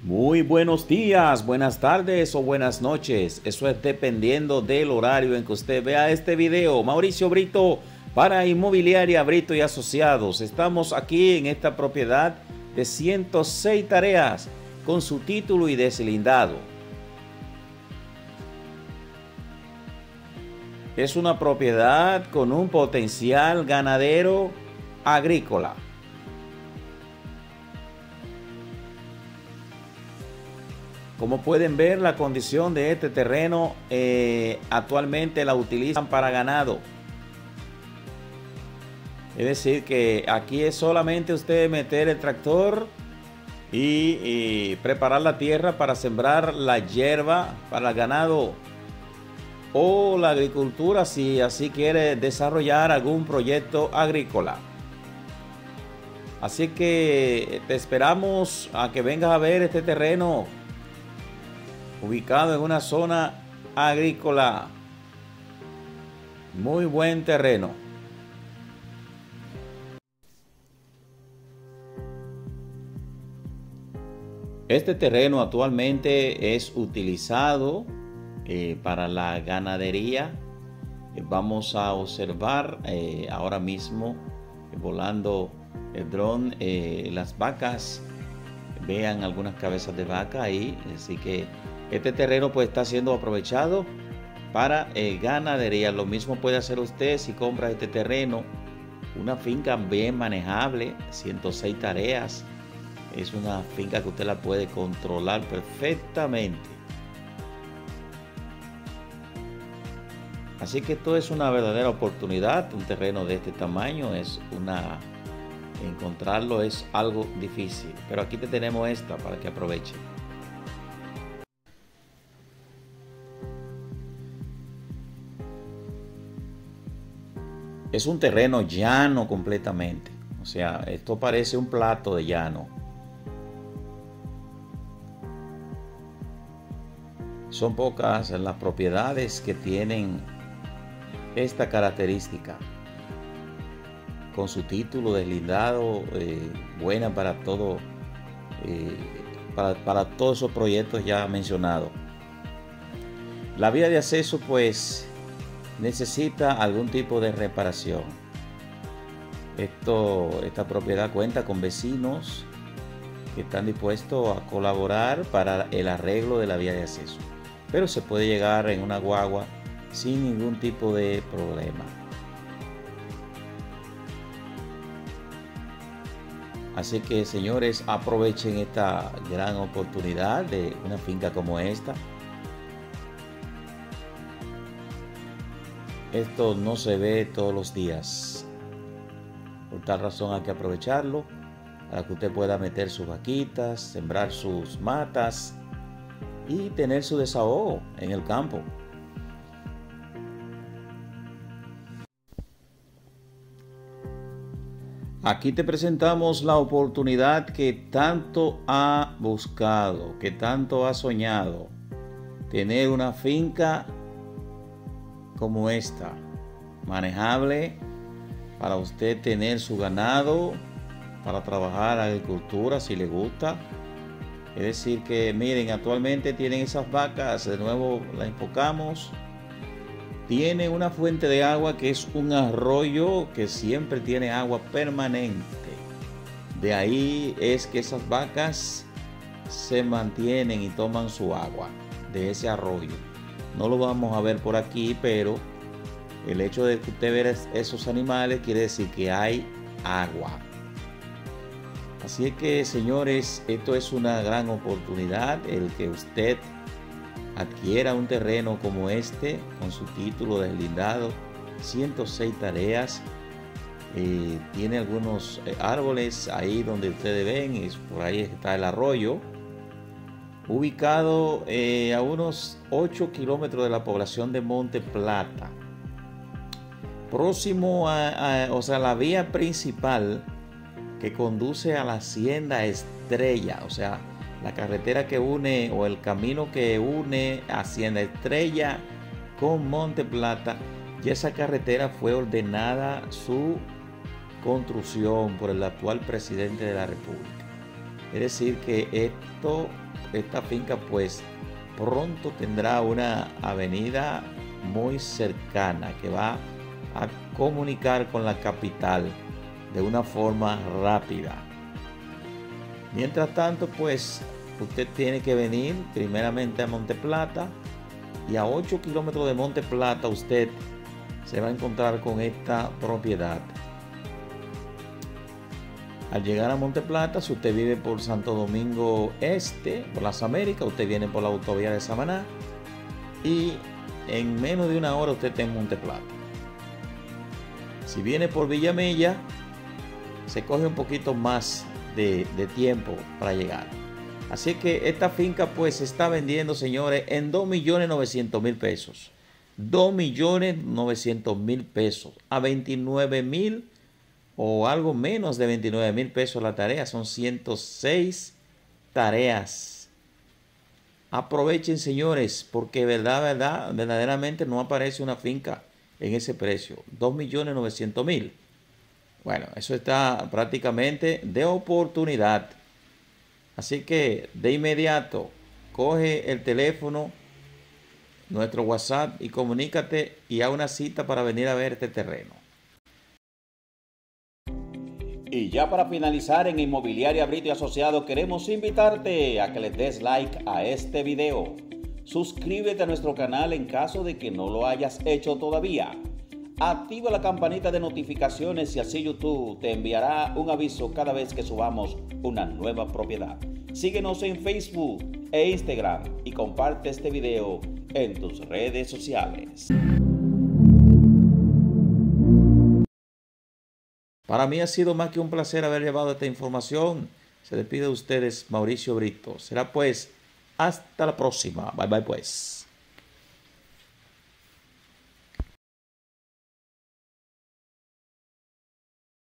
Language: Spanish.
Muy buenos días, buenas tardes o buenas noches. Eso es dependiendo del horario en que usted vea este video. Mauricio Brito para Inmobiliaria Brito y Asociados. Estamos aquí en esta propiedad de 106 tareas con su título y deslindado. Es una propiedad con un potencial ganadero agrícola. Como pueden ver, la condición de este terreno actualmente la utilizan para ganado. Es decir que aquí es solamente usted meter el tractor y preparar la tierra para sembrar la hierba para el ganado o la agricultura si así quiere desarrollar algún proyecto agrícola. Así que te esperamos a que vengas a ver este terreno ubicado en una zona agrícola. Muy buen terreno. Este terreno actualmente es utilizado para la ganadería. Vamos a observar ahora mismo volando el dron las vacas. Vean algunas cabezas de vaca ahí. Así que este terreno pues está siendo aprovechado para ganadería. Lo mismo puede hacer usted si compra este terreno. Una finca bien manejable, 106 tareas. Es una finca que usted la puede controlar perfectamente. Así que esto es una verdadera oportunidad. Un terreno de este tamaño encontrarlo es algo difícil. Pero aquí te tenemos esta para que aproveche. Es un terreno llano completamente. O sea, esto parece un plato de llano. Son pocas las propiedades que tienen esta característica. Con su título deslindado, buena para todo, para todos esos proyectos ya mencionados. La vía de acceso pues necesita algún tipo de reparación. Esta propiedad cuenta con vecinos que están dispuestos a colaborar para el arreglo de la vía de acceso, pero se puede llegar en una guagua sin ningún tipo de problema. Así que, señores, aprovechen esta gran oportunidad de una finca como esta. Esto no se ve todos los días. Por tal razón hay que aprovecharlo para que usted pueda meter sus vaquitas, sembrar sus matas y tener su desahogo en el campo. Aquí te presentamos la oportunidad que tanto ha buscado, que tanto ha soñado. Tener una finca como esta, manejable para usted tener su ganado, para trabajar agricultura si le gusta. Es decir que miren, actualmente tienen esas vacas, de nuevo las enfocamos. Tiene una fuente de agua que es un arroyo que siempre tiene agua permanente. De ahí es que esas vacas se mantienen y toman su agua de ese arroyo. No lo vamos a ver por aquí, pero el hecho de que usted vea esos animales quiere decir que hay agua. Así es que, señores, esto es una gran oportunidad el que usted adquiera un terreno como este con su título deslindado, 106 tareas. Tiene algunos árboles ahí donde ustedes ven, y por ahí está el arroyo, ubicado a unos 8 kilómetros de la población de Monte Plata, próximo o sea, la vía principal que conduce a la Hacienda Estrella, o sea, la carretera que une o el camino que une Hacienda Estrella con Monte Plata. Y esa carretera fue ordenada su construcción por el actual presidente de la República. Es decir que esto esta finca pues pronto tendrá una avenida muy cercana que va a comunicar con la capital de una forma rápida. Mientras tanto, pues usted tiene que venir primeramente a Monte Plata, y a 8 kilómetros de Monte Plata usted se va a encontrar con esta propiedad. Al llegar a Monte Plata, si usted vive por Santo Domingo Este, por las Américas, usted viene por la autovía de Samaná y en menos de una hora usted está en Monte Plata. Si viene por Villamella, se coge un poquito más de tiempo para llegar. Así que esta finca pues se está vendiendo, señores, en 2.900.000 pesos. 2.900.000 pesos. A 29.000 o algo menos de 29.000 pesos la tarea. Son 106 tareas. Aprovechen, señores, porque verdaderamente no aparece una finca en ese precio. 2.900.000. Bueno, eso está prácticamente de oportunidad. Así que de inmediato coge el teléfono, nuestro WhatsApp, y comunícate y haz una cita para venir a ver este terreno. Y ya para finalizar, en Inmobiliaria Brito y Asociado queremos invitarte a que le des like a este video. Suscríbete a nuestro canal en caso de que no lo hayas hecho todavía. Activa la campanita de notificaciones y así YouTube te enviará un aviso cada vez que subamos una nueva propiedad. Síguenos en Facebook e Instagram y comparte este video en tus redes sociales. Para mí ha sido más que un placer haber llevado esta información. Se despide de ustedes Mauricio Brito. Será pues hasta la próxima. Bye bye pues.